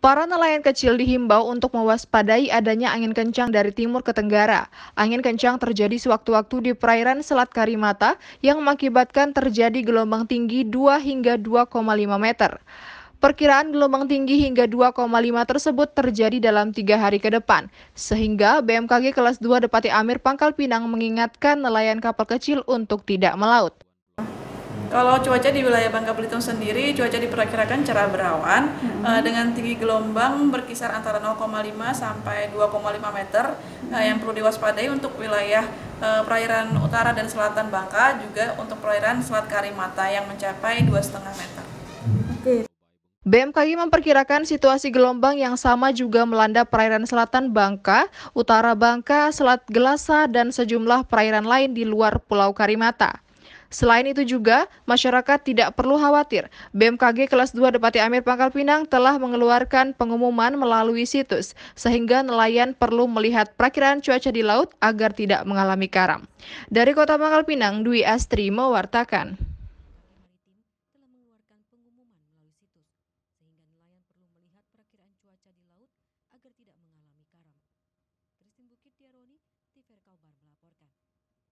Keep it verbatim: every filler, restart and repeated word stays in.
Para nelayan kecil dihimbau untuk mewaspadai adanya angin kencang dari timur ke tenggara. Angin kencang terjadi sewaktu-waktu di perairan Selat Karimata yang mengakibatkan terjadi gelombang tinggi dua hingga dua koma lima meter. Perkiraan gelombang tinggi hingga dua koma lima tersebut terjadi dalam tiga hari ke depan, sehingga B M K G kelas dua Depati Amir Pangkal Pinang mengingatkan nelayan kapal kecil untuk tidak melaut. Kalau cuaca di wilayah Bangka Belitung sendiri, cuaca diperkirakan cerah berawan hmm. uh, dengan tinggi gelombang berkisar antara nol koma lima sampai dua koma lima meter uh, yang perlu diwaspadai untuk wilayah uh, perairan utara dan selatan Bangka, juga untuk perairan Selat Karimata yang mencapai dua koma lima meter. Oke. B M K G memperkirakan situasi gelombang yang sama juga melanda perairan selatan Bangka, utara Bangka, Selat Gelasa, dan sejumlah perairan lain di luar Pulau Karimata. Selain itu juga, masyarakat tidak perlu khawatir. B M K G kelas dua Depati Amir Pangkal Pinang telah mengeluarkan pengumuman melalui situs, sehingga nelayan perlu melihat perakiraan cuaca di laut agar tidak mengalami karam. Dari Kota Pangkal Pinang, Dwi Astri mewartakan. Agar tidak mengalami karam. Christine Bukit Tiaroni, T V R Kalbar melaporkan.